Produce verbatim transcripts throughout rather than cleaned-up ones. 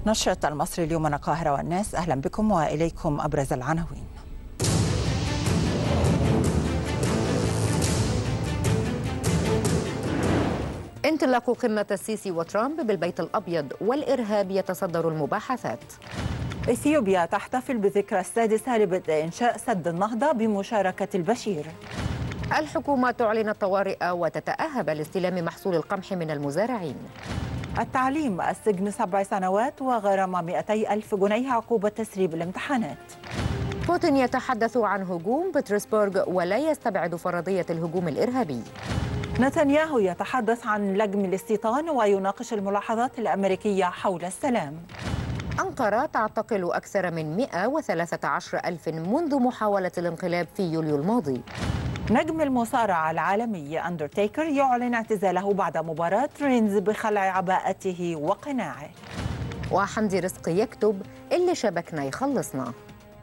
نشرة المصري اليوم من القاهرة والناس، أهلا بكم وإليكم أبرز العناوين. انطلاق قمة السيسي وترامب بالبيت الأبيض والإرهاب يتصدر المباحثات. إثيوبيا تحتفل بذكرى السادسة لبدء إنشاء سد النهضة بمشاركة البشير. الحكومة تعلن الطوارئ وتتأهب لاستلام محصول القمح من المزارعين. التعليم، السجن سبع سنوات وغرامة مئتي ألف جنيه عقوبة تسريب الامتحانات. بوتين يتحدث عن هجوم بطرسبورغ ولا يستبعد فرضية الهجوم الإرهابي. نتنياهو يتحدث عن لجم الاستيطان ويناقش الملاحظات الأمريكية حول السلام. أنقرة تعتقل أكثر من مئة وثلاثة عشر ألف منذ محاولة الانقلاب في يوليو الماضي. نجم المصارعة العالمي أندرتيكر يعلن اعتزاله بعد مباراة رينز بخلع عباءته وقناعه. وحمدي رزق يكتب: اللي شبكنا يخلصنا.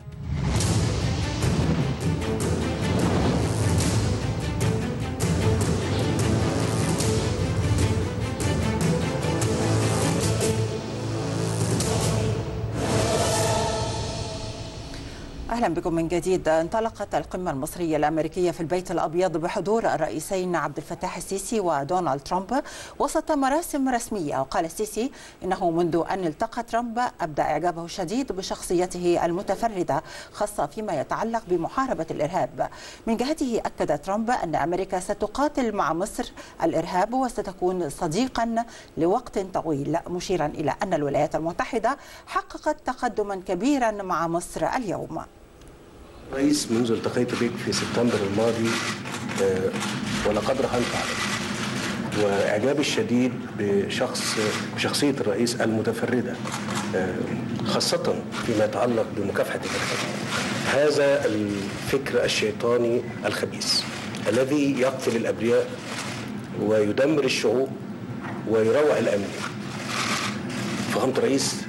أهلا بكم من جديد. انطلقت القمة المصرية الأمريكية في البيت الأبيض بحضور الرئيسين عبد الفتاح السيسي ودونالد ترامب وسط مراسم رسمية. وقال السيسي إنه منذ أن التقى ترامب أبدى إعجابه الشديد بشخصيته المتفردة، خاصة فيما يتعلق بمحاربة الإرهاب. من جهته أكد ترامب أن أمريكا ستقاتل مع مصر الإرهاب وستكون صديقا لوقت طويل، مشيرا إلى أن الولايات المتحدة حققت تقدما كبيرا مع مصر اليوم. رئيس، منذ التقيت بك في سبتمبر الماضي أه ولقد رهنت عليك، واعجابي الشديد بشخص بشخصيه الرئيس المتفرده، أه خاصه فيما يتعلق بمكافحه الارهاب. هذا الفكر الشيطاني الخبيث الذي يقتل الابرياء ويدمر الشعوب ويروع الامن. فخامة الرئيس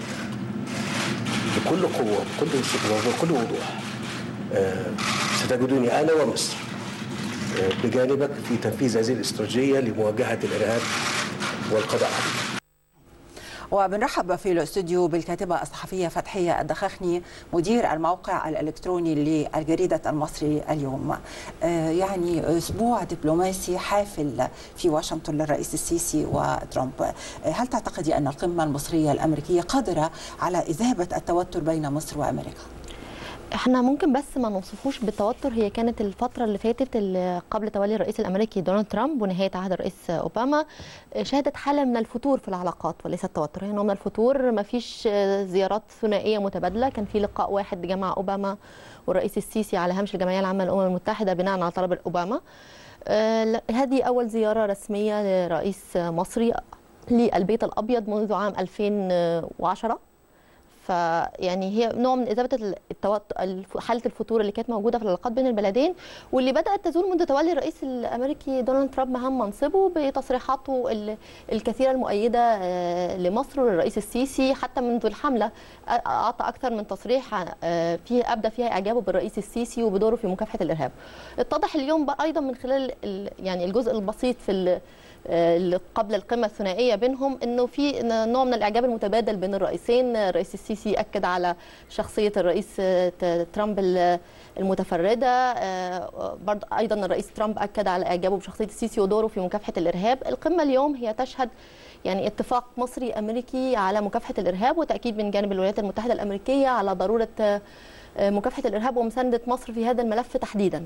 بكل قوه بكل بكل وضوح أه ستجدني أنا ومصر أه بجانبك في تنفيذ هذه الاستراتيجية لمواجهة الإرهاب والقضاء عليه. وبنرحب في الاستوديو بالكاتبة الصحفية فتحية الدخاخني، مدير الموقع الإلكتروني للجريدة المصري اليوم. أه يعني أسبوع دبلوماسي حافل في واشنطن للرئيس السيسي وترامب. أه هل تعتقدي أن القمة المصرية الأمريكية قادرة على إذابة التوتر بين مصر وأمريكا؟ احنا ممكن بس ما نوصفوش بالتوتر. هي كانت الفتره اللي فاتت اللي قبل تولي الرئيس الامريكي دونالد ترامب ونهايه عهد الرئيس اوباما شهدت حاله من الفتور في العلاقات وليس التوتر. هي نوع من الفتور، ما فيش زيارات ثنائيه متبادله. كان في لقاء واحد جمع اوباما والرئيس السيسي على هامش الجمعيه العامه للامم المتحده بناء على طلب اوباما. آه هذه اول زياره رسميه لرئيس مصري للبيت الابيض منذ عام ألفين وعشرة. فيعني هي نوع من إذابة التوتر، حالة الفتور اللي كانت موجودة في العلاقات بين البلدين، واللي بدأت تزول منذ تولي الرئيس الأمريكي دونالد ترامب مهام منصبه بتصريحاته الكثيرة المؤيدة لمصر والرئيس السيسي. حتى منذ الحملة أعطى أكثر من تصريح فيه أبدى فيها إعجابه بالرئيس السيسي وبدوره في مكافحة الإرهاب. اتضح اليوم أيضا من خلال يعني الجزء البسيط في قبل القمة الثنائية بينهم انه في نوع من الاعجاب المتبادل بين الرئيسين. الرئيس السيسي اكد على شخصية الرئيس ترامب المتفردة، برضه ايضا الرئيس ترامب اكد على اعجابه بشخصية السيسي ودوره في مكافحة الارهاب. القمة اليوم هي تشهد يعني اتفاق مصري امريكي على مكافحة الارهاب، وتأكيد من جانب الولايات المتحدة الامريكية على ضرورة مكافحة الارهاب ومساندة مصر في هذا الملف تحديدا.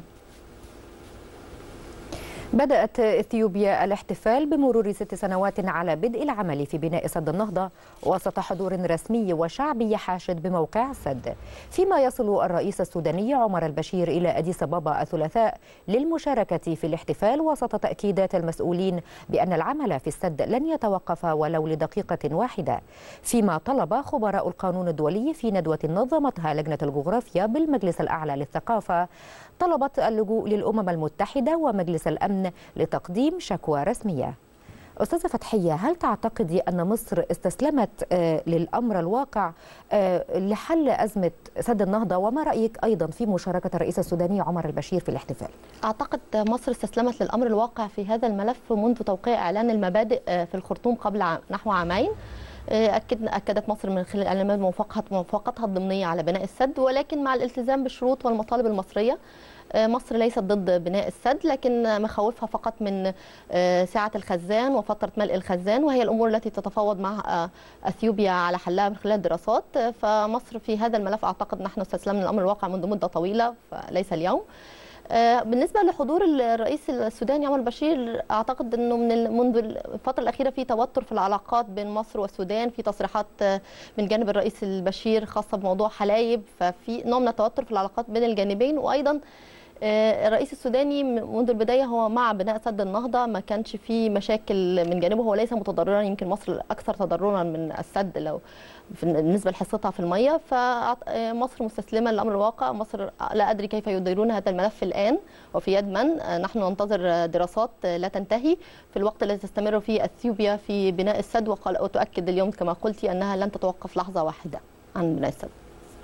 بدأت إثيوبيا الاحتفال بمرور ست سنوات على بدء العمل في بناء سد النهضة وسط حضور رسمي وشعبي حاشد بموقع السد، فيما يصل الرئيس السوداني عمر البشير إلى أديس أبابا الثلاثاء للمشاركة في الاحتفال وسط تأكيدات المسؤولين بأن العمل في السد لن يتوقف ولو لدقيقة واحدة. فيما طلب خبراء القانون الدولي في ندوة نظمتها لجنة الجغرافيا بالمجلس الأعلى للثقافة طلبت اللجوء للأمم المتحدة ومجلس الأمن لتقديم شكوى رسمية. أستاذة فتحية، هل تعتقدي أن مصر استسلمت للأمر الواقع لحل أزمة سد النهضة؟ وما رأيك أيضا في مشاركة الرئيس السوداني عمر البشير في الاحتفال؟ أعتقد مصر استسلمت للأمر الواقع في هذا الملف منذ توقيع إعلان المبادئ في الخرطوم قبل نحو عامين. أكد أكدت مصر من خلال الإعلام موافقتها الضمنية على بناء السد، ولكن مع الالتزام بالشروط والمطالب المصرية. مصر ليست ضد بناء السد، لكن مخاوفها فقط من سعة الخزان وفترة ملء الخزان، وهي الأمور التي تتفاوض مع أثيوبيا على حلها من خلال دراسات. فمصر في هذا الملف أعتقد نحن استسلمنا الأمر الواقع منذ مدة طويلة فليس اليوم. بالنسبة لحضور الرئيس السوداني عمر البشير، أعتقد أنه من منذ الفترة الأخيرة في توتر في العلاقات بين مصر والسودان، في تصريحات من جانب الرئيس البشير خاصة بموضوع حلايب، ففي نوع من التوتر في العلاقات بين الجانبين. وأيضا الرئيس السوداني منذ البداية هو مع بناء سد النهضة، ما كانش فيه مشاكل من جانبه، هو ليس متضررا. يمكن مصر أكثر تضررا من السد لو بالنسبة لحصتها في المية، فمصر مستسلمة للأمر الواقع. مصر لا أدري كيف يديرون هذا الملف الآن وفي يد من. نحن ننتظر دراسات لا تنتهي في الوقت الذي تستمر فيه أثيوبيا في بناء السد، وتؤكد اليوم كما قلت أنها لن تتوقف لحظة واحدة عن بناء السد.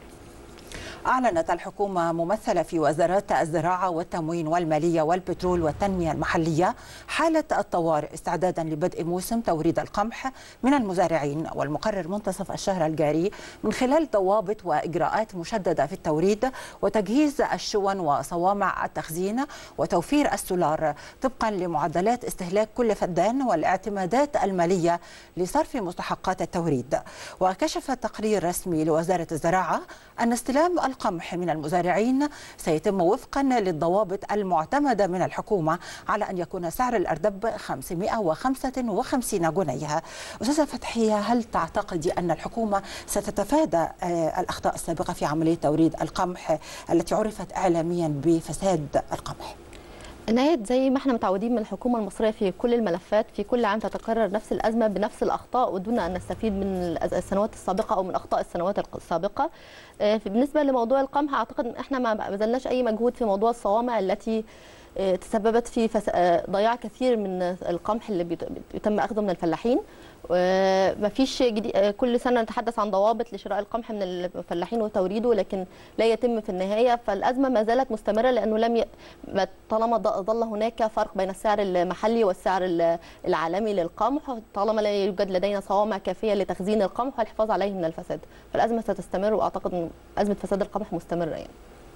أعلنت الحكومة ممثلة في وزارات الزراعة والتموين والمالية والبترول والتنمية المحلية حالة الطوارئ استعدادا لبدء موسم توريد القمح من المزارعين، والمقرر منتصف الشهر الجاري من خلال ضوابط وإجراءات مشددة في التوريد وتجهيز الشون وصوامع التخزين وتوفير السولار طبقا لمعدلات استهلاك كل فدان والاعتمادات المالية لصرف مستحقات التوريد. وكشف تقرير رسمي لوزارة الزراعة أن استلام القمح من المزارعين سيتم وفقا للضوابط المعتمدة من الحكومة على أن يكون سعر الأردب خمسمائة وخمسة وخمسين جنيه. أستاذة فتحية، هل تعتقدي أن الحكومة ستتفادى الأخطاء السابقة في عملية توريد القمح التي عرفت إعلاميا بفساد القمح؟ نهاية زي ما احنا متعودين من الحكومة المصرية في كل الملفات، في كل عام تتكرر نفس الأزمة بنفس الأخطاء ودون أن نستفيد من السنوات السابقة أو من أخطاء السنوات السابقة. بالنسبة لموضوع القمح أعتقد أن احنا ما بذلناش أي مجهود في موضوع الصوامع التي تسببت في ضياع كثير من القمح اللي بيتم أخذه من الفلاحين. ما فيش كل سنة نتحدث عن ضوابط لشراء القمح من الفلاحين وتوريده، لكن لا يتم في النهاية. فالأزمة ما زالت مستمرة لأنه لم ي... طالما ظل هناك فرق بين السعر المحلي والسعر العالمي للقمح، طالما لا يوجد لدينا صوامع كافية لتخزين القمح والحفاظ عليه من الفساد، فالأزمة ستستمر. وأعتقد أن أزمة فساد القمح مستمرة يعني.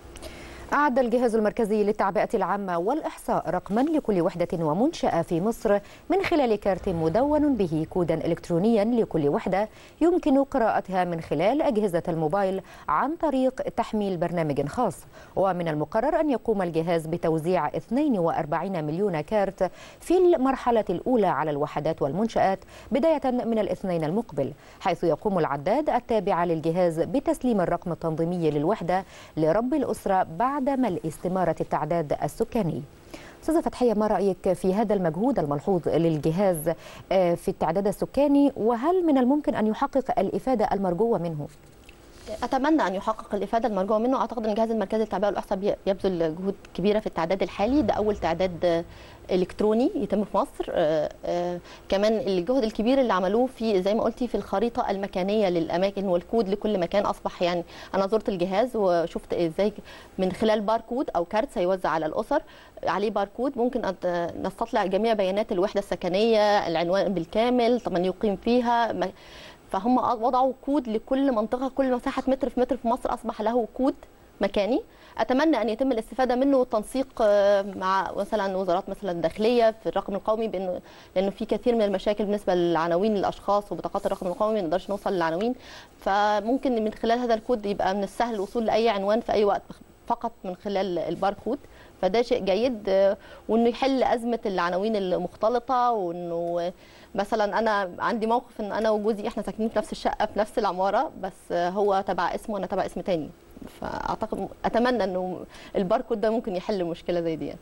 أعد الجهاز المركزي للتعبئة العامة والإحصاء رقما لكل وحدة ومنشأة في مصر من خلال كارت مدون به كودا إلكترونيا لكل وحدة يمكن قراءتها من خلال أجهزة الموبايل عن طريق تحميل برنامج خاص. ومن المقرر أن يقوم الجهاز بتوزيع اثنين وأربعين مليون كارت في المرحلة الأولى على الوحدات والمنشآت بداية من الاثنين المقبل، حيث يقوم العداد التابع للجهاز بتسليم الرقم التنظيمي للوحدة لرب الأسرة بعد ملء استمارة التعداد السكاني. أستاذة فتحية، ما رأيك في هذا المجهود الملحوظ للجهاز في التعداد السكاني، وهل من الممكن أن يحقق الإفادة المرجوة منه؟ أتمنى أن يحقق الإفادة المرجوة منه. أعتقد أن الجهاز المركزي للتعبئة والإحصاء يبذل جهود كبيرة في التعداد الحالي. ده أول تعداد إلكتروني يتم في مصر. آآ آآ كمان الجهد الكبير اللي عملوه في زي ما قلتي في الخريطة المكانية للأماكن والكود لكل مكان أصبح يعني. أنا زرت الجهاز وشفت إزاي من خلال باركود أو كارت سيوزع على الأسر عليه باركود ممكن نستطلع جميع بيانات الوحدة السكنية، العنوان بالكامل، طبعا يقيم فيها. فهم وضعوا كود لكل منطقة، كل مساحة متر في متر في مصر أصبح له كود مكاني. أتمنى أن يتم الاستفادة منه والتنسيق مع مثلا وزارات مثلا الداخلية في الرقم القومي، بأنه لأنه في كثير من المشاكل بالنسبة للعناوين الأشخاص وبطاقات الرقم القومي ما نقدرش نوصل للعناوين، فممكن من خلال هذا الكود يبقى من السهل الوصول لأي عنوان في أي وقت فقط من خلال الباركود. فده شيء جيد، وإنه يحل أزمة العناوين المختلطة. وإنه مثلا انا عندي موقف ان انا وجوزي احنا ساكنين في نفس الشقه في نفس العماره، بس هو تبع اسمه وانا تبع اسم تاني. فاعتقد اتمنى انه الباركود ده ممكن يحل مشكله زي دي.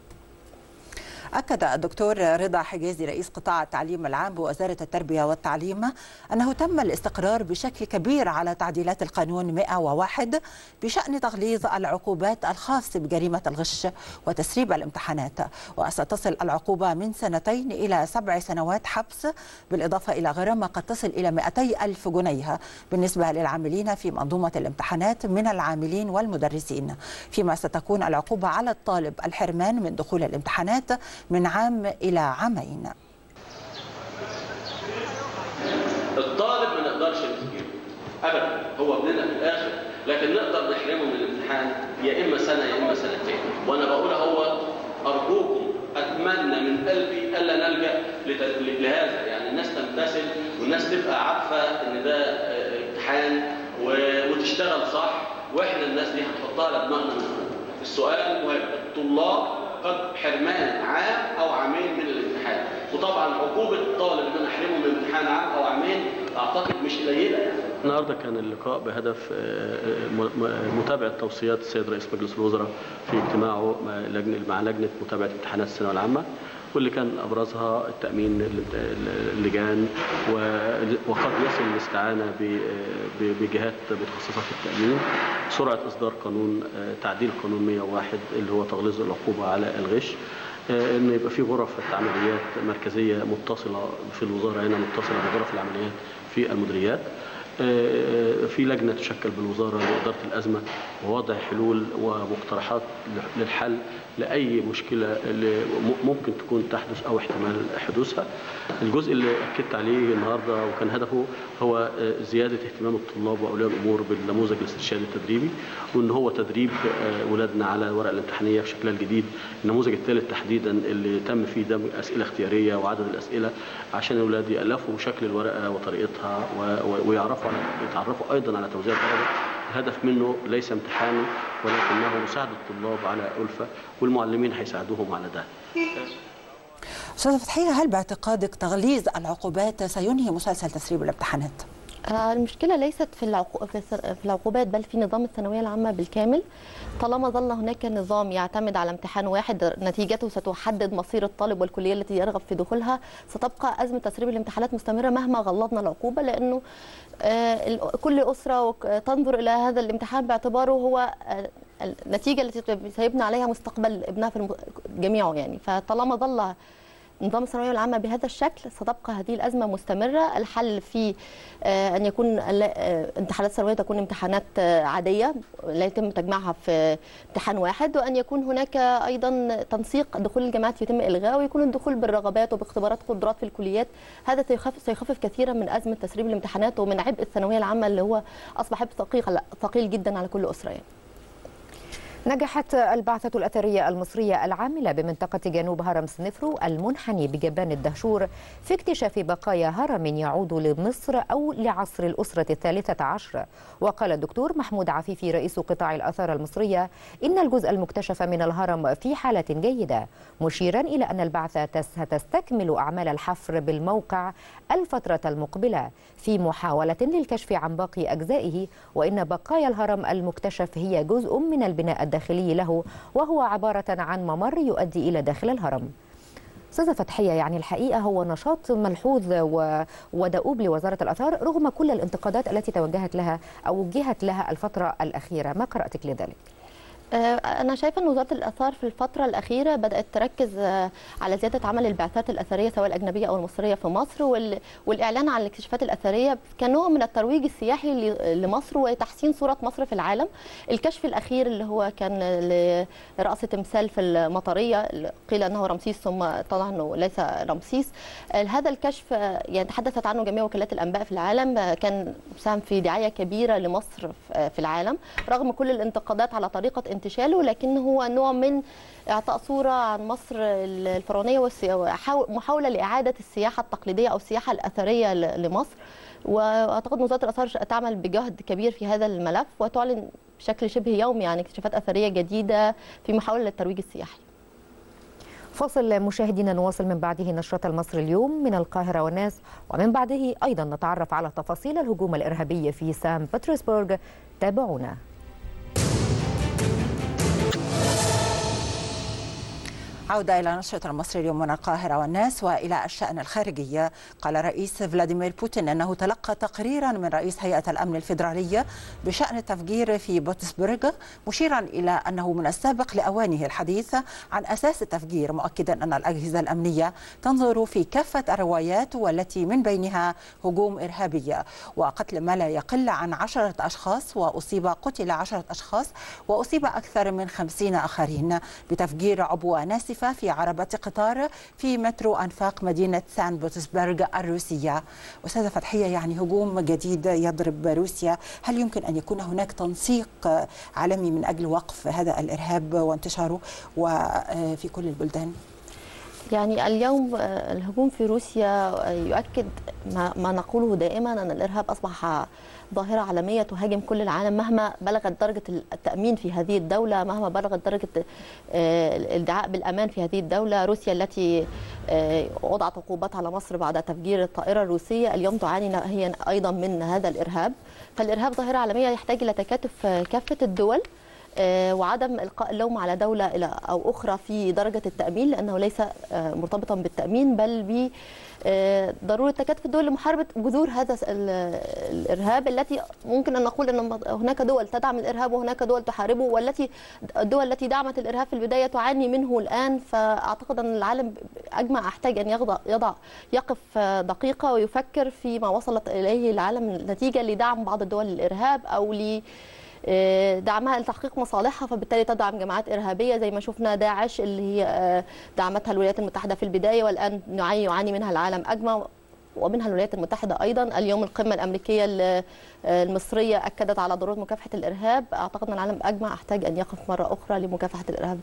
أكد الدكتور رضا حجازي رئيس قطاع التعليم العام بوزارة التربية والتعليم أنه تم الاستقرار بشكل كبير على تعديلات القانون مئة وواحد بشأن تغليظ العقوبات الخاصة بجريمة الغش وتسريب الامتحانات، وستصل العقوبة من سنتين إلى سبع سنوات حبس، بالإضافة إلى غرامة قد تصل إلى مئتي ألف جنيه بالنسبة للعاملين في منظومة الامتحانات من العاملين والمدرسين، فيما ستكون العقوبة على الطالب الحرمان من دخول الامتحانات من عام إلى عامين. الطالب من هو ابننا في الاخر، لكن نقدر نحرمه من الامتحان يا اما سنه يا اما سنتين. وانا بقول هو ارجوكم اتمنى من قلبي الا نلجا لهذا، يعني الناس تمتثل والناس تبقى عارفه ان ده امتحان وتشتغل صح، واحنا الناس دي هنحطها لدماغنا من فوق. السؤال مهم، الطلاب قد حرمان عام او عامين من الامتحان، وطبعا عقوبه الطالب ان انا احرمه من امتحان عام او عامين اعتقد مش قليله يعني. النهارده كان اللقاء بهدف متابعه توصيات السيد رئيس مجلس الوزراء في اجتماعه مع لجنه متابعه امتحانات الثانويه العامه، واللي كان ابرزها التامين اللجان، وقد يصل الاستعانه بجهات متخصصه في التامين، سرعه اصدار قانون تعديل قانون مئة وواحد اللي هو تغليظ العقوبه على الغش، ان يبقى في غرف عمليات مركزيه متصله في الوزاره هنا، متصله بغرف العمليات في المديريات، في لجنه تشكل بالوزاره لاداره الازمه ووضع حلول ومقترحات للحل لاي مشكله اللي ممكن تكون تحدث او احتمال حدوثها. الجزء اللي اكدت عليه النهارده وكان هدفه هو زياده اهتمام الطلاب واولياء الامور بالنموذج الاستشهادي التدريبي، وان هو تدريب اولادنا على الورقه الامتحانيه في شكلها الجديد، النموذج الثالث تحديدا اللي تم فيه دمج اسئله اختياريه وعدد الاسئله عشان الاولاد يالفوا شكل الورقه وطريقتها ويعرفوا يتعرفوا ايضا على توزيع الدرجه. الهدف منه ليس امتحانا ولكنه مساعده الطلاب على ألفة، والمعلمين هيساعدوهم على ده. أستاذة فتحية، هل باعتقادك تغليظ العقوبات سينهي مسلسل تسريب الامتحانات؟ المشكلة ليست في العقو... في العقوبات بل في نظام الثانوية العامة بالكامل. طالما ظل هناك نظام يعتمد على امتحان واحد نتيجته ستحدد مصير الطالب والكلية التي يرغب في دخولها، ستبقى أزمة تسريب الامتحانات مستمرة مهما غلظنا العقوبة، لأنه كل أسرة تنظر إلى هذا الامتحان باعتباره هو النتيجة التي سيبنى عليها مستقبل ابنها في جميعه يعني. فطالما ظل نظام الثانويه العامه بهذا الشكل ستبقى هذه الازمه مستمره. الحل في ان يكون امتحانات الثانويه تكون امتحانات عاديه لا يتم تجميعها في امتحان واحد، وان يكون هناك ايضا تنسيق دخول الجامعات يتم الغائه، ويكون الدخول بالرغبات وباختبارات قدرات في الكليات. هذا سيخفف سيخفف كثيرا من ازمه تسريب الامتحانات ومن عبء الثانويه العامه اللي هو اصبح عبء ثقيل ثقيل جدا على كل اسره يعني. نجحت البعثة الأثرية المصرية العاملة بمنطقة جنوب هرم سنفرو المنحني بجبان الدهشور في اكتشاف بقايا هرم يعود لمصر أو لعصر الأسرة الثالثة عشر. وقال الدكتور محمود عفيفي رئيس قطاع الآثار المصرية إن الجزء المكتشف من الهرم في حالة جيدة، مشيرا إلى أن البعثة ستستكمل أعمال الحفر بالموقع الفترة المقبلة في محاولة للكشف عن باقي أجزائه، وإن بقايا الهرم المكتشف هي جزء من البناء الداخلي له، وهو عبارة عن ممر يؤدي إلى داخل الهرم. أستاذة فتحية، يعني الحقيقة هو نشاط ملحوظ ودؤوب لوزارة الآثار رغم كل الانتقادات التي توجهت لها أو وجهت لها الفترة الأخيرة، ما قرأتك لذلك؟ أنا شايفة أن وزارة الآثار في الفترة الأخيرة بدأت تركز على زيادة عمل البعثات الأثرية سواء الأجنبية أو المصرية في مصر، والإعلان عن الاكتشافات الأثرية كنوع من الترويج السياحي لمصر وتحسين صورة مصر في العالم. الكشف الأخير اللي هو كان لرأس تمثال في المطرية قيل أنه رمسيس ثم طلع أنه ليس رمسيس. هذا الكشف يعني تحدثت عنه جميع وكالات الأنباء في العالم، كان ساهم في دعاية كبيرة لمصر في العالم رغم كل الانتقادات على طريقة انتشاله، لكن هو نوع من اعطاء صوره عن مصر الفرعونيه ومحاوله لاعاده السياحه التقليديه او السياحه الاثريه لمصر. واعتقد وزاره الاثار تعمل بجهد كبير في هذا الملف وتعلن بشكل شبه يومي يعني اكتشافات اثريه جديده في محاوله للترويج السياحي. فاصل مشاهدينا، نواصل من بعده نشرة المصري اليوم من القاهرة والناس، ومن بعده ايضا نتعرف على تفاصيل الهجوم الارهابي في سان بطرسبرغ. تابعونا. عودة إلى نشرة المصري اليوم من القاهرة والناس وإلى الشأن الخارجي. قال رئيس فلاديمير بوتين أنه تلقى تقريرا من رئيس هيئة الأمن الفيدرالية بشأن التفجير في بوتسبرغ، مشيرا إلى أنه من السابق لأوانه الحديث عن أساس التفجير، مؤكدا أن الأجهزة الأمنية تنظر في كافة الروايات والتي من بينها هجوم إرهابي وقتل ما لا يقل عن عشرة أشخاص، وأصيب قتل عشرة أشخاص وأصيب أكثر من خمسين آخرين بتفجير عبوة ناسفة اختفاء في عربة قطار في مترو أنفاق مدينة سان بطرسبرغ الروسية. أستاذة فتحية، يعني هجوم جديد يضرب روسيا، هل يمكن أن يكون هناك تنسيق عالمي من أجل وقف هذا الإرهاب وانتشاره وفي كل البلدان؟ يعني اليوم الهجوم في روسيا يؤكد ما نقوله دائما، أن الإرهاب أصبح ظاهرة عالمية تهاجم كل العالم مهما بلغت درجة التأمين في هذه الدولة، مهما بلغت درجة الادعاء بالأمان في هذه الدولة. روسيا التي وضعت عقوبات على مصر بعد تفجير الطائرة الروسية اليوم تعاني هي أيضا من هذا الإرهاب. فالإرهاب ظاهرة عالمية يحتاج إلى تكاتف كافة الدول وعدم إلقاء اللوم على دولة إلى أو أخرى في درجة التأمين، لأنه ليس مرتبطا بالتأمين بل ب ضرورة تكاتف الدول لمحاربة جذور هذا الإرهاب، التي ممكن أن نقول أن هناك دول تدعم الإرهاب وهناك دول تحاربه، والتي الدول التي دعمت الإرهاب في البداية تعاني منه الآن. فأعتقد أن العالم أجمع يحتاج أن يضع, يضع يقف دقيقة ويفكر فيما وصلت إليه العالم نتيجة لدعم بعض الدول للإرهاب أو ل دعمها لتحقيق مصالحها، فبالتالي تدعم جماعات إرهابية زي ما شفنا داعش اللي هي دعمتها الولايات المتحدة في البداية والآن يعاني منها العالم أجمع ومنها الولايات المتحدة أيضا. اليوم القمة الأمريكية المصرية أكدت على ضرورة مكافحة الإرهاب. أعتقد أن العالم أجمع يحتاج أن يقف مرة أخرى لمكافحة الإرهاب.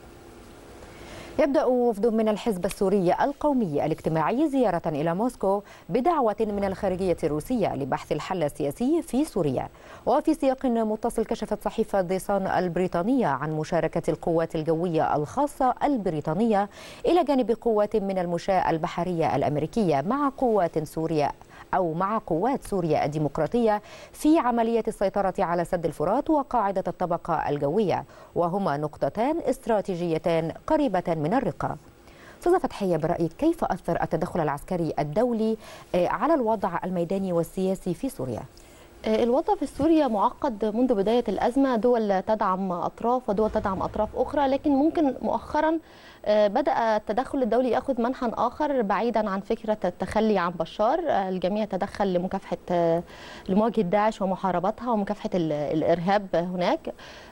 يبدأ وفد من الحزب السوري القومي الاجتماعي زيارة إلى موسكو بدعوة من الخارجية الروسية لبحث الحل السياسي في سوريا. وفي سياق متصل كشفت صحيفة دي سان البريطانية عن مشاركة القوات الجوية الخاصة البريطانية إلى جانب قوات من المشاة البحرية الأمريكية مع قوات سوريا أو مع قوات سوريا الديمقراطية في عملية السيطرة على سد الفرات وقاعدة الطبقة الجوية، وهما نقطتان استراتيجيتان قريبة من الرقة. أستاذة فتحية، برأيك كيف أثر التدخل العسكري الدولي على الوضع الميداني والسياسي في سوريا؟ الوضع في سوريا معقد منذ بداية الأزمة، دول تدعم أطراف ودول تدعم أطراف أخرى، لكن ممكن مؤخرا بدأ التدخل الدولي يأخذ منحى آخر بعيدا عن فكرة التخلي عن بشار. الجميع تدخل لمكافحة لمواجهة داعش ومحاربتها ومكافحة الإرهاب هناك.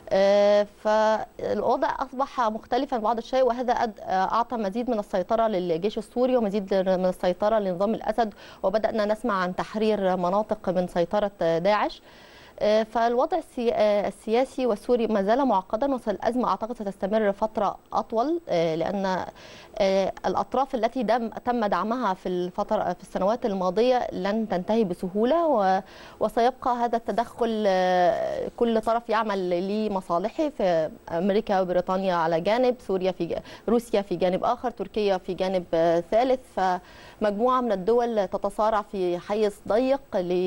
فالوضع أصبح مختلفا بعض الشيء، وهذا أعطى مزيد من السيطرة للجيش السوري ومزيد من السيطرة لنظام الأسد، وبدأنا نسمع عن تحرير مناطق من سيطرة داعش. فالوضع السياسي والسوري ما زال معقدا، والأزمة أعتقد ستستمر فترة أطول، لأن الأطراف التي دم تم دعمها في الفترة في السنوات الماضية لن تنتهي بسهولة، وسيبقى هذا التدخل كل طرف يعمل لمصالحه، في أمريكا وبريطانيا على جانب، سوريا في روسيا في جانب آخر، تركيا في جانب ثالث، فمجموعة من الدول تتصارع في حيز ضيق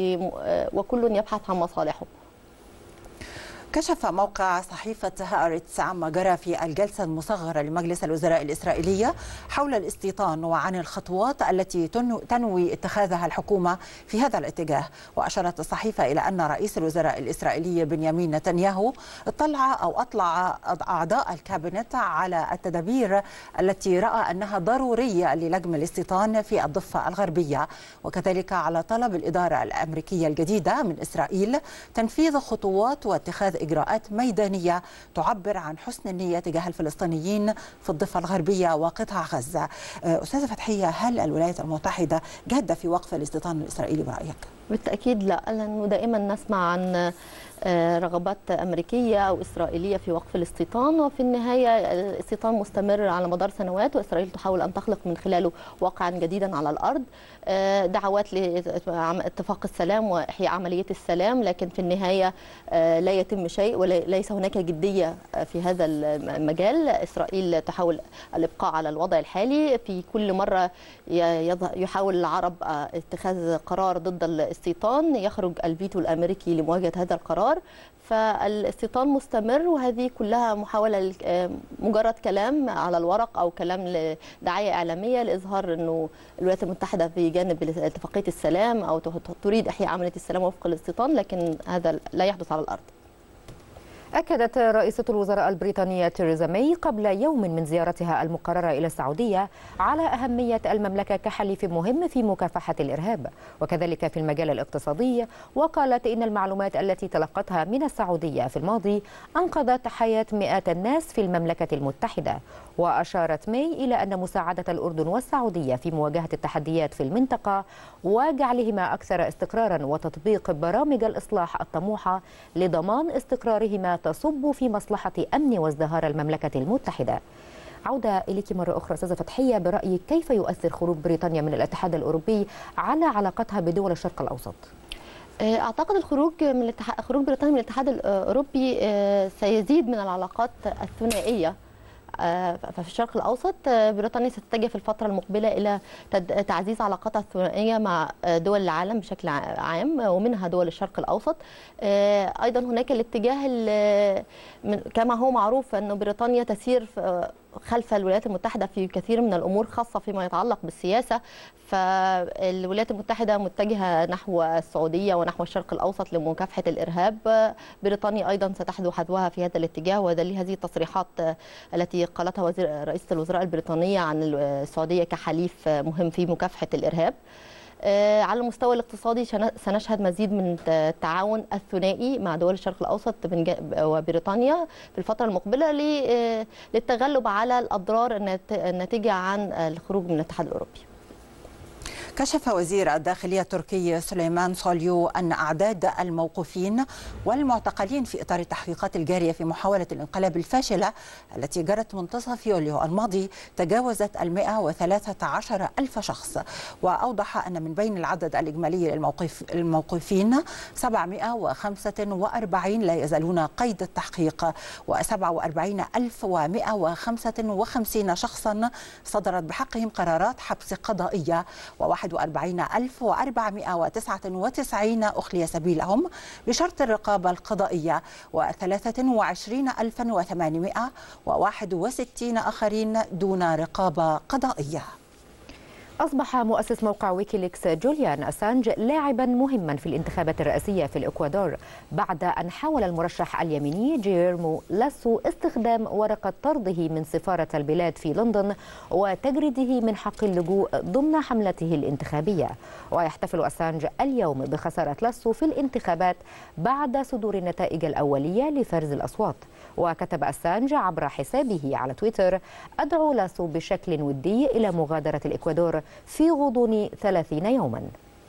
وكل يبحث عن مصالحه. كشف موقع صحيفة هآرتس عما جرى في الجلسة المصغرة لمجلس الوزراء الإسرائيلية حول الاستيطان وعن الخطوات التي تنوي اتخاذها الحكومة في هذا الاتجاه. وأشارت الصحيفة إلى أن رئيس الوزراء الإسرائيلي بنيامين نتنياهو اطلع أو أطلع أعضاء الكابينت على التدابير التي رأى أنها ضرورية للجم الاستيطان في الضفة الغربية، وكذلك على طلب الإدارة الأمريكية الجديدة من إسرائيل تنفيذ خطوات واتخاذ إجراءات ميدانية تعبر عن حسن النية تجاه الفلسطينيين في الضفة الغربية وقطاع غزة. أستاذة فتحية، هل الولايات المتحدة جادة في وقف الاستيطان الإسرائيلي برأيك؟ بالتأكيد لا، لأنه دائما نسمع عن رغبات أمريكية أو إسرائيلية في وقف الاستيطان، وفي النهاية الاستيطان مستمر على مدار سنوات، وإسرائيل تحاول أن تخلق من خلاله واقعا جديدا على الأرض، دعوات لاتفاق السلام وإحياء عملية السلام، لكن في النهاية لا يتم شيء وليس هناك جدية في هذا المجال. إسرائيل تحاول الإبقاء على الوضع الحالي، في كل مرة يحاول العرب اتخاذ قرار ضد الاستيطان يخرج الفيتو الأمريكي لمواجهة هذا القرار، فالاستيطان مستمر، وهذه كلها محاولة مجرد كلام على الورق أو كلام لدعاية إعلامية لإظهار أنه الولايات المتحدة في جانب اتفاقية السلام أو تريد إحياء عملية السلام وفق الاستيطان، لكن هذا لا يحدث على الأرض. أكدت رئيسة الوزراء البريطانية تيريزا ماي قبل يوم من زيارتها المقررة إلى السعودية على أهمية المملكة كحليف مهم في مكافحة الإرهاب وكذلك في المجال الاقتصادي، وقالت إن المعلومات التي تلقتها من السعودية في الماضي أنقذت حياة مئات الناس في المملكة المتحدة. وأشارت ماي إلى أن مساعدة الأردن والسعودية في مواجهة التحديات في المنطقة وجعلهما أكثر استقرارا وتطبيق برامج الإصلاح الطموحة لضمان استقرارهما تصب في مصلحة أمن وازدهار المملكة المتحدة. عودة إليك مرة أخرى أستاذة فتحية، برأيك كيف يؤثر خروج بريطانيا من الاتحاد الأوروبي على علاقتها بدول الشرق الأوسط؟ أعتقد الخروج من الاتحاد خروج بريطانيا من الاتحاد الأوروبي سيزيد من العلاقات الثنائية ففي الشرق الأوسط. بريطانيا ستتجه في الفترة المقبلة إلى تعزيز علاقاتها الثنائية مع دول العالم بشكل عام ومنها دول الشرق الأوسط. أيضا هناك الاتجاه كما هو معروف أن بريطانيا تسير خلف الولايات المتحدة في كثير من الأمور خاصة فيما يتعلق بالسياسة، فالولايات المتحدة متجهة نحو السعودية ونحو الشرق الأوسط لمكافحة الإرهاب. بريطانيا أيضا ستحذو حذوها في هذا الاتجاه، ودليل هذه التصريحات التي قالتها وزير رئيسة الوزراء البريطانية عن السعودية كحليف مهم في مكافحة الإرهاب. على المستوى الاقتصادي سنشهد مزيد من التعاون الثنائي مع دول الشرق الأوسط وبريطانيا في الفترة المقبلة للتغلب على الأضرار الناتجة عن الخروج من الاتحاد الأوروبي. كشف وزير الداخلية التركي سليمان سوليو أن أعداد الموقوفين والمعتقلين في إطار التحقيقات الجارية في محاولة الانقلاب الفاشلة التي جرت منتصف يوليو الماضي تجاوزت المئة وثلاثة عشر ألف شخص. وأوضح أن من بين العدد الإجمالي للموقف الموقوفين سبعمئة وخمسة وأربعين لا يزالون قيد التحقيق، وسبعة وأربعين ألف ومئة وخمسة وخمسين شخصا صدرت بحقهم قرارات حبس قضائية، وواحد وأربعين ألف وأربعمئة وتسعة وتسعين أخلي سبيلهم بشرط الرقابة القضائية، وثلاثة وعشرين ألفا وثمانمئة وواحد وستين آخرين دون رقابة قضائية. أصبح مؤسس موقع ويكيليكس جوليان أسانج لاعبا مهما في الانتخابات الرئاسية في الإكوادور بعد أن حاول المرشح اليميني جيرمو لاسو استخدام ورقة طرده من سفارة البلاد في لندن وتجريده من حق اللجوء ضمن حملته الانتخابية. ويحتفل أسانج اليوم بخسارة لاسو في الانتخابات بعد صدور النتائج الأولية لفرز الأصوات. وكتب أسانج عبر حسابه على تويتر: أدعو لاسو بشكل ودي إلى مغادرة الإكوادور في غضون ثلاثين يوما.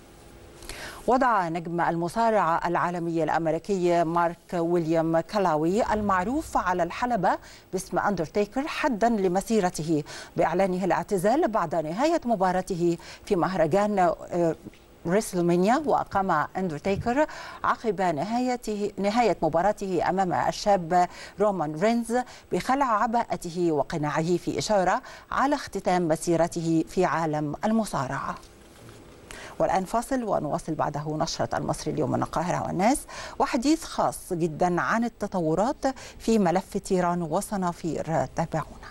وضع نجم المصارعة العالمي الأمريكي مارك ويليام كالاوي المعروف على الحلبة باسم أندرتيكر حدا لمسيرته بإعلانه الاعتزال بعد نهاية مباراته في مهرجان ريسلمانيا. وقام أندرتيكر عقب نهاية نهاية مباراته أمام الشاب رومان رينز بخلع عباءته وقناعه في إشارة على اختتام مسيرته في عالم المصارعة. والآن فاصل ونواصل بعده نشرة المصري اليوم من القاهرة والناس وحديث خاص جدا عن التطورات في ملف تيران وصنافير. تابعونا.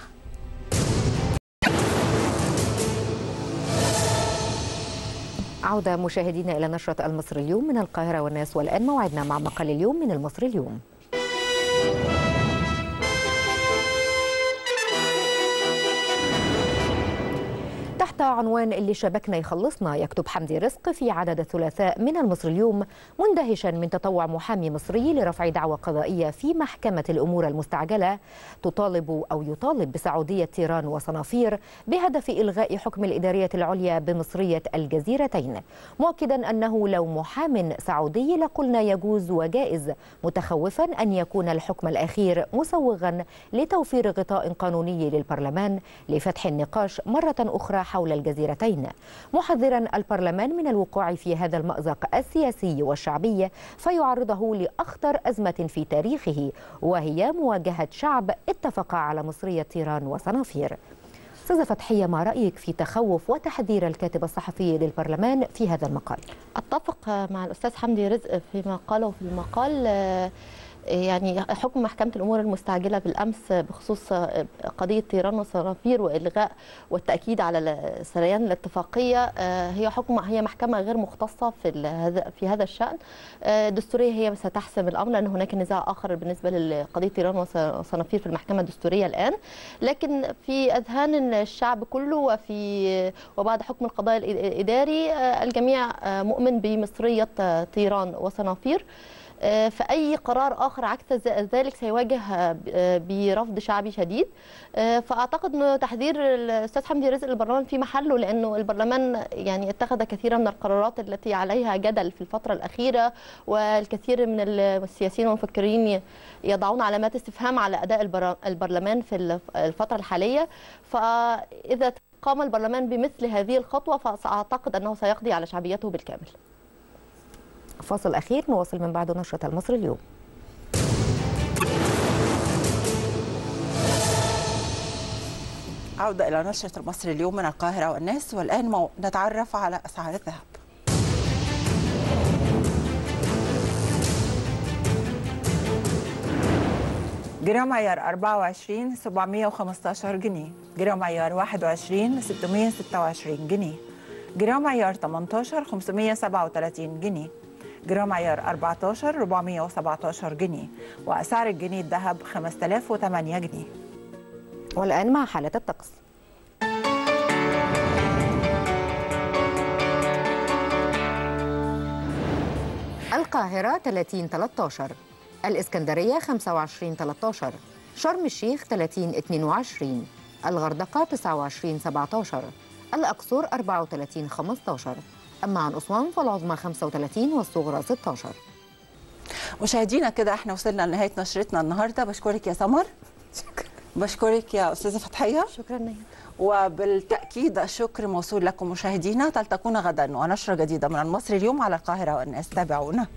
عودة مشاهدينا إلى نشرة المصري اليوم من القاهرة والناس، والآن موعدنا مع مقال اليوم من المصري اليوم. تحت عنوان اللي شبكنا يخلصنا، يكتب حمدي رزق في عدد الثلاثاء من المصري اليوم مندهشا من تطوع محامي مصري لرفع دعوى قضائية في محكمة الأمور المستعجلة تطالب أو يطالب بسعودية تيران وصنافير بهدف إلغاء حكم الإدارية العليا بمصرية الجزيرتين، مؤكدا أنه لو محام سعودي لقلنا يجوز وجائز، متخوفا أن يكون الحكم الأخير مسوغا لتوفير غطاء قانوني للبرلمان لفتح النقاش مرة أخرى حول الجزيرتين، محذرا البرلمان من الوقوع في هذا المأزق السياسي والشعبي فيعرضه لأخطر أزمة في تاريخه، وهي مواجهة شعب اتفق على مصرية تيران وصنافير. أستاذة فتحية، ما رأيك في تخوف وتحذير الكاتب الصحفي للبرلمان في هذا المقال؟ أتفق مع الأستاذ حمدي رزق فيما قاله في المقال. يعني حكم محكمة الأمور المستعجلة بالأمس بخصوص قضية طيران وصنافير وإلغاء والتأكيد على سريان الاتفاقية هي حكم هي محكمة غير مختصة في هذا في هذا الشأن. الدستورية هي ستحسم الأمر لأن هناك نزاع آخر بالنسبة لقضية طيران وصنافير في المحكمة الدستورية الآن، لكن في أذهان الشعب كله وفي وبعد حكم القضاء الإداري الجميع مؤمن بمصرية طيران وصنافير. فأي قرار آخر عكس ذلك سيواجه برفض شعبي شديد. فأعتقد أنه تحذير الأستاذ حمدي رزق للبرلمان في محله، لأنه البرلمان يعني اتخذ كثيرا من القرارات التي عليها جدل في الفترة الأخيرة، والكثير من السياسيين والمفكرين يضعون علامات استفهام على أداء البرلمان في الفترة الحالية. فإذا قام البرلمان بمثل هذه الخطوة فأعتقد أنه سيقضي على شعبيته بالكامل. فاصل أخير نواصل من بعد نشرة المصري اليوم. عودة إلى نشرة المصري اليوم من القاهرة والناس، والآن نتعرف على أسعار الذهب. جرام عيار أربعة وعشرين سبعمائة وخمسة عشر جنيه، جرام عيار واحد وعشرين ستمائة وستة وعشرين جنيه، جرام عيار ثمانية عشر خمسمائة وسبعة وثلاثين جنيه، جرام عيار أربعة عشر أربعمائة وسبعة عشر جنيه، وأسعار الجنيه الذهب خمسة آلاف وثمانية جنيه. والآن مع حالة الطقس. القاهرة ثلاثين ثلاثة عشر، الإسكندرية خمسة وعشرين ثلاثة عشر، شرم الشيخ ثلاثين اثنين وعشرين، الغردقة تسعة وعشرين سبعة عشر، الأقصر أربعة وثلاثين خمسة عشر، أما عن أسوان فالعظمى خمسة وثلاثين والصغرى ستة عشر. مشاهدينا كده احنا وصلنا لنهاية نشرتنا النهارده. بشكرك يا سمر. شكرا. بشكرك يا أستاذة فتحية. شكرا نهاد. وبالتأكيد الشكر موصول لكم مشاهدينا. تلتقون غدا ونشرة جديدة من المصري اليوم على القاهرة والناس. تابعونا.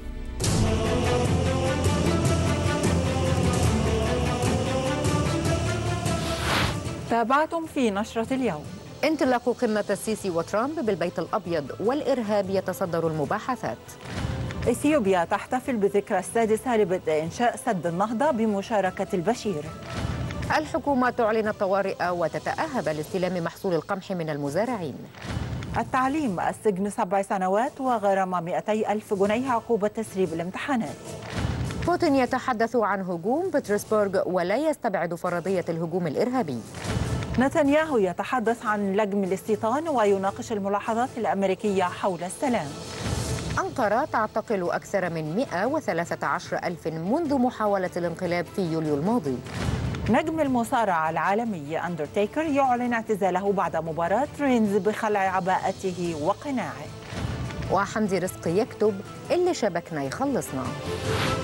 تابعتم في نشرة اليوم. انطلاق قمة السيسي وترامب بالبيت الأبيض والإرهاب يتصدر المباحثات. إثيوبيا تحتفل بذكرى السادسة لبدء إنشاء سد النهضة بمشاركة البشير. الحكومة تعلن الطوارئ وتتأهب لاستلام محصول القمح من المزارعين. التعليم السجن سبع سنوات وغرامة مئتي ألف جنيه عقوبة تسريب الامتحانات. بوتين يتحدث عن هجوم بطرسبورغ ولا يستبعد فرضية الهجوم الإرهابي. نتنياهو يتحدث عن لجم الاستيطان ويناقش الملاحظات الأمريكية حول السلام. أنقرة تعتقل أكثر من مئة وثلاثة عشر ألف منذ محاولة الانقلاب في يوليو الماضي. نجم المصارعة العالمي أندرتيكر يعلن اعتزاله بعد مباراة رينز بخلع عباءته وقناعه. وحمدي رزق يكتب اللي شبكنا يخلصنا.